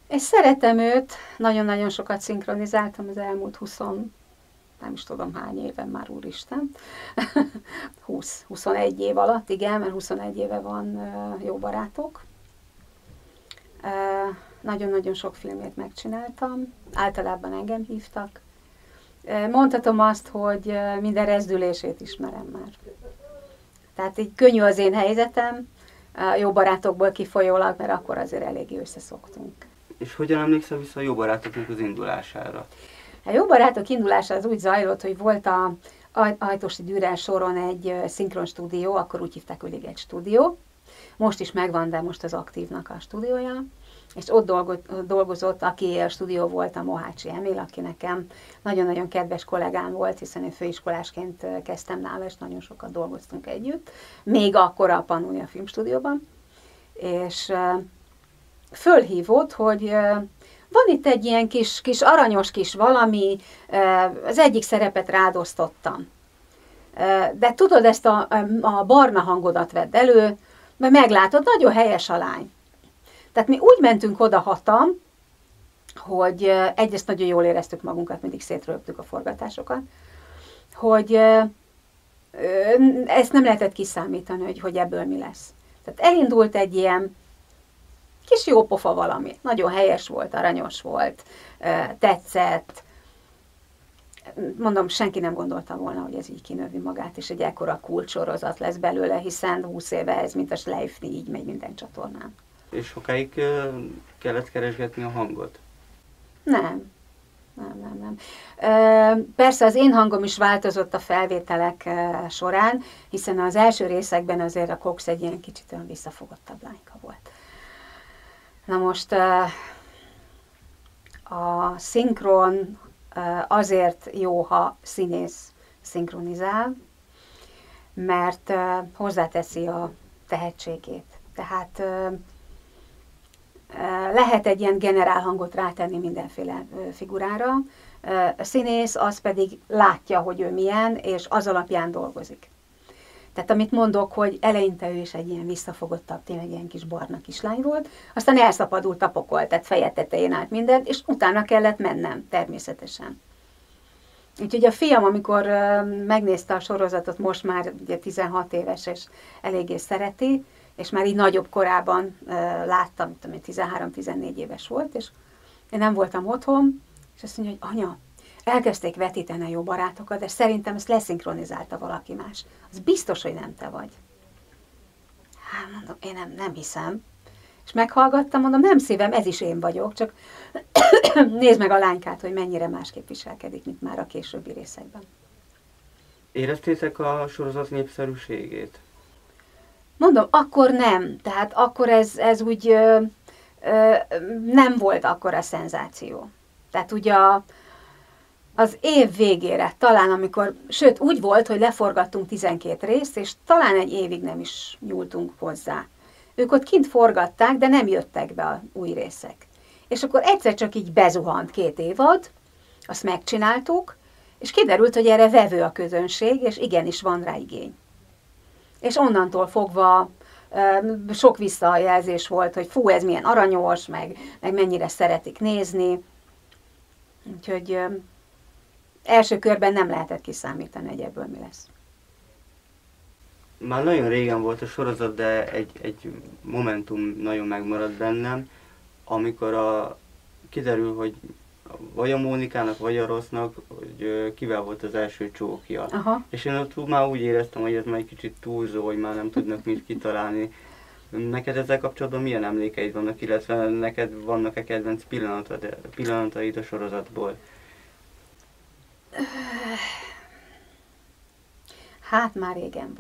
És szeretem őt, nagyon-nagyon sokat szinkronizáltam az elmúlt 20, nem is tudom hány éven már, úristen. 21 év alatt, igen, mert 21 éve van Jó barátok. Nagyon-nagyon sok filmét megcsináltam, általában engem hívtak. Mondhatom azt, hogy minden rezdülését ismerem már. Tehát így könnyű az én helyzetem, Jó barátokból kifolyólag, mert akkor azért eléggé összeszoktunk. És hogyan emlékszel vissza a Jó barátoknak az indulására? A Jó barátok indulása az úgy zajlott, hogy volt a Ajtósi Dürrel soron egy szinkron stúdió, akkor úgy hívták, hogy egy stúdió. Most is megvan, de most az Aktívnak a stúdiója. És ott dolgozott, aki a stúdió volt, a Mohácsi Emil, aki nekem nagyon-nagyon kedves kollégám volt, hiszen én főiskolásként kezdtem nála, és nagyon sokat dolgoztunk együtt. Még akkor a Pannonia Filmstúdióban. És fölhívott, hogy van itt egy ilyen kis aranyos kis valami, az egyik szerepet rádosztottam. De tudod, ezt a barna hangodat vedd elő, mert meglátod, nagyon helyes a lány. Tehát mi úgy mentünk oda hatan, hogy egyrészt nagyon jól éreztük magunkat, mindig szétrögtük a forgatásokat, hogy ezt nem lehetett kiszámítani, hogy ebből mi lesz. Tehát elindult egy ilyen kis jópofa valami. Nagyon helyes volt, aranyos volt, tetszett. Mondom, senki nem gondolta volna, hogy ez így kinövi magát, és egy ekkora kulcssorozat lesz belőle, hiszen 20 éve ez, mint a Schleifni, így megy minden csatornán. És sokáig kellett keresgetni a hangot? Nem. Persze az én hangom is változott a felvételek során, hiszen az első részekben azért a Cox egy ilyen kicsit olyan visszafogottabb lányka volt. Na most a szinkron azért jó, ha színész szinkronizál, mert hozzáteszi a tehetségét. Tehát lehet egy ilyen generálhangot rátenni mindenféle figurára, a színész az pedig látja, hogy ő milyen, és az alapján dolgozik. Tehát amit mondok, hogy eleinte ő is egy ilyen visszafogottabb, tényleg ilyen kis barna kislány volt, aztán elszapadult a pokol, tehát feje tetején állt mindent, és utána kellett mennem, természetesen. Úgyhogy a fiam, amikor megnézte a sorozatot, most már ugye 16 éves, és eléggé szereti, és már így nagyobb korában láttam, 13-14 éves volt, és én nem voltam otthon, és azt mondja, hogy anya, elkezdték vetíteni a Jó barátokat, de szerintem ezt leszinkronizálta valaki más. Az biztos, hogy nem te vagy. Hát mondom, én nem hiszem. És meghallgattam, mondom, nem szívem, ez is én vagyok, csak nézd meg a lánykát, hogy mennyire másképp viselkedik, mint már a későbbi részekben. Éreztétek a sorozat népszerűségét? Mondom, akkor nem. Tehát akkor ez úgy nem volt akkora szenzáció. Tehát ugye az év végére, talán amikor, sőt úgy volt, hogy leforgattunk 12 részt, és talán egy évig nem is nyúltunk hozzá. Ők ott kint forgatták, de nem jöttek be a új részek. És akkor egyszer csak így bezuhant 2 évad, azt megcsináltuk, és kiderült, hogy erre vevő a közönség, és igenis van rá igény. És onnantól fogva sok visszajelzés volt, hogy fú, ez milyen aranyos, meg mennyire szeretik nézni. Úgyhogy első körben nem lehetett kiszámítani, hogy ebből mi lesz. Már nagyon régen volt a sorozat, de egy momentum nagyon megmaradt bennem, amikor kiderül, hogy vagy a Mónikának, vagy a Rossznak, hogy kivel volt az első csókja. Aha. És én ott már úgy éreztem, hogy ez már egy kicsit túlzó, hogy már nem tudnak mit kitalálni. Neked ezzel kapcsolatban milyen emlékeid vannak, illetve neked vannak-e kedvenc pillanataid a sorozatból? Hát már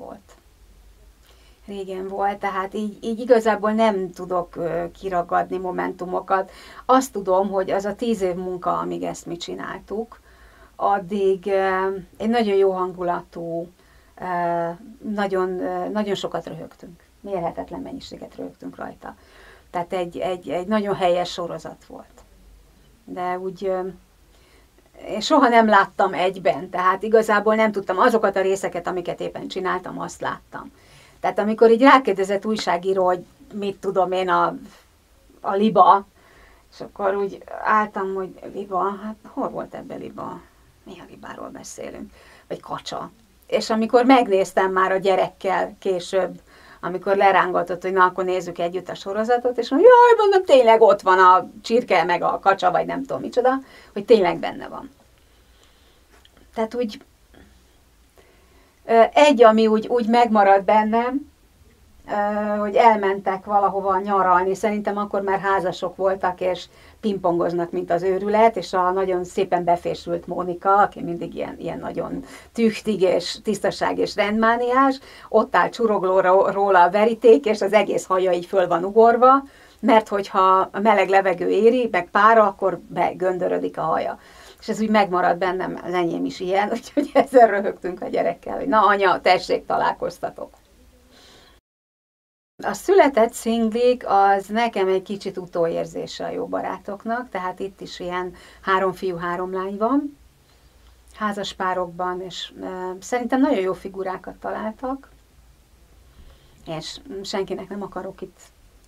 régen volt, tehát így igazából nem tudok kiragadni momentumokat. Azt tudom, hogy az a 10 év munka, amíg ezt mi csináltuk, addig egy nagyon jó hangulatú, nagyon sokat röhögtünk. Mérhetetlen mennyiséget röhögtünk rajta. Tehát egy nagyon helyes sorozat volt. De úgy én soha nem láttam egyben, tehát igazából nem tudtam azokat a részeket, amiket éppen csináltam, azt láttam. Tehát amikor így rákérdezett újságíró, hogy mit tudom én a liba, És akkor úgy álltam, hogy liba, hát hol volt ebben liba? Mi a libáról beszélünk? Vagy kacsa. És amikor megnéztem már a gyerekkel később, amikor lerángatott, hogy na, akkor nézzük együtt a sorozatot, és mondom, jaj, mondom, tényleg ott van a csirke, meg a kacsa, vagy nem tudom micsoda, hogy tényleg benne van. Tehát úgy, ami úgy megmaradt bennem, hogy elmentek valahova nyaralni, szerintem akkor már házasok voltak, és pingpongoznak, mint az őrület, és a nagyon szépen befésült Mónika, aki mindig ilyen nagyon tüchtig és tisztaság és rendmániás, ott áll csurogló róla a veríték, és az egész haja így föl van ugorva, mert hogyha a meleg levegő éri, meg pára, akkor begöndörödik a haja. És ez úgy megmaradt bennem, az enyém is ilyen, úgyhogy ezzel röhögtünk a gyerekkel, hogy na anya, tessék, találkoztatok. A született szinglik az nekem egy kicsit utóérzése a Jó barátoknak, tehát itt is ilyen 3 fiú, 3 lány van, házas párokban, és szerintem nagyon jó figurákat találtak, és senkinek nem akarok itt,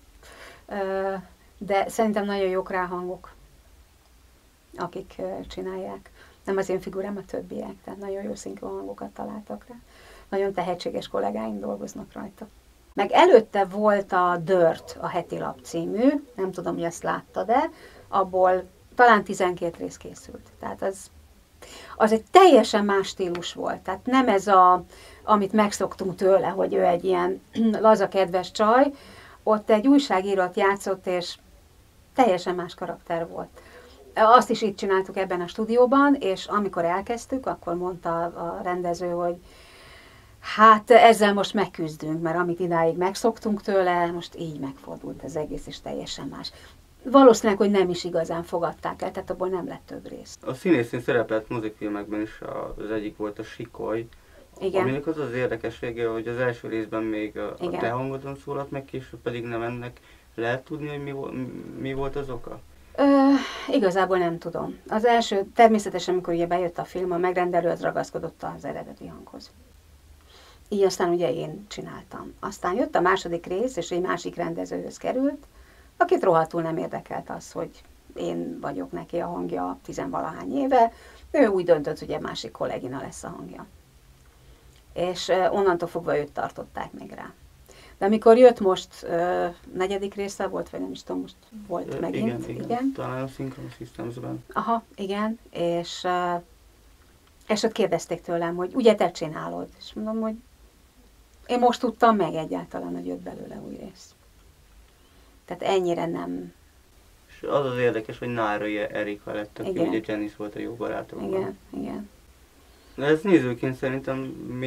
de szerintem nagyon jók ráhangok, akik csinálják. Nem az én figurám, a többiek, tehát nagyon jó szinkronhangokat találtak rá. Nagyon tehetséges kollégáim dolgoznak rajta. Meg előtte volt a Dört, a Heti Lap című, nem tudom, hogy ezt láttad-e, abból talán 12 rész készült. Tehát az egy teljesen más stílus volt. Tehát nem ez amit megszoktunk tőle, hogy ő egy ilyen laza, kedves csaj, ott egy újságírót játszott, és teljesen más karakter volt. Azt is itt csináltuk ebben a stúdióban, és amikor elkezdtük, akkor mondta a rendező, hogy hát ezzel most megküzdünk, mert amit idáig megszoktunk tőle, most így megfordult az egész, és teljesen más. Valószínűleg, hogy nem is igazán fogadták el, tehát abból nem lett több rész. A színészén szerepelt mozikfilmekben is, az egyik volt a Sikoly, igen. Aminek az az érdekessége, hogy az első részben még a te hangodon szólalt meg, később pedig nem ennek. Lehet tudni, hogy mi volt az oka? Igazából nem tudom. Az első, természetesen, amikor ugye bejött a film, a megrendelő az ragaszkodott az eredeti hanghoz. Így aztán ugye én csináltam. Aztán jött a második rész, és egy másik rendezőhöz került, akit rohadtul nem érdekelt az, hogy én vagyok neki a hangja 10-valahány éve. Ő úgy döntött, hogy egy másik kollégina lesz a hangja. És onnantól fogva őt tartották még rá. De amikor jött most, 4. része volt, vagy nem is tudom, most volt megint. Igen. Talán a Synchron Systems-ben. Aha, igen, és ott kérdezték tőlem, hogy ugye te csinálod? És mondom, hogy én most tudtam meg egyáltalán, hogy jött belőle új rész. Tehát ennyire nem... És az az érdekes, hogy Nárai Erika lett, aki ugye Janice volt a Jó barátokban. Igen. De ez nézőként szerintem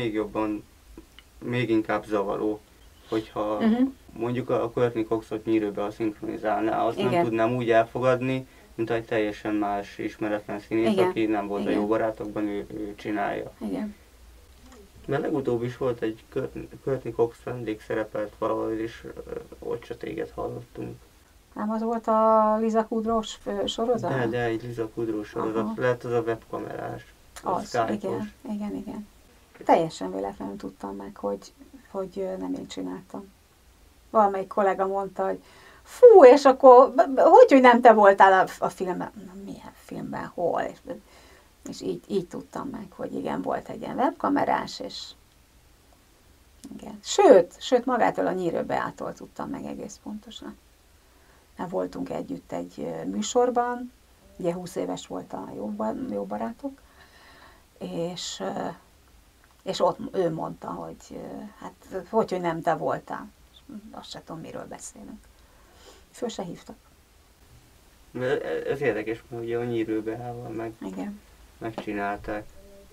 még inkább zavaró, hogyha mondjuk a Courtney Coxot nyíróbe szinkronizálná, azt nem tudnám úgy elfogadni, mint egy teljesen más ismeretlen színész, aki nem volt a Jó barátokban, ő csinálja. Igen. Mert legutóbb is volt egy Courtney Cox vendég szerepelt valahol, és ott se téged hallottunk. Nem az volt a Liza Kudrós sorozat? De egy Liza Kudrós sorozat. Lehet az a webkamerás. Az, igen. Teljesen véletlenül tudtam meg, hogy nem én csináltam. Valamelyik kollega mondta, hogy fú, és akkor hogy nem te voltál a filmben? Na, milyen filmben? Hol? És így tudtam meg, hogy igen, volt egy ilyen webkamerás, és igen. Sőt, magától a Nyírő Beától tudtam meg egész pontosan. Mert voltunk együtt egy műsorban, ugye 20 éves volt a Jó barátok, és ott ő mondta, hogy hát hogy nem te voltál. Azt sem tudom, miről beszélünk. Föl se hívtak. Ez érdekes, mert ugye a Nyírő Beával megcsinálták.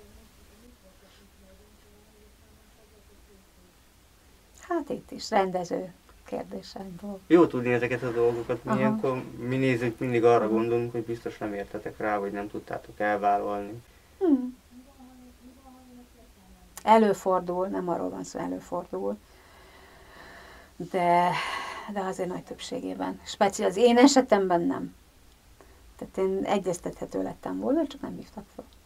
Hát itt is rendező kérdésekből. Jó tudni ezeket a dolgokat, ilyenkor mi nézők mindig arra gondolunk, hogy biztos nem értetek rá, vagy nem tudtátok elvállalni. Előfordul, nem arról van szó, előfordul, de azért nagy többségében. Speciális az én esetemben nem. Tehát én egyeztethető lettem volna, csak nem hívtak fel.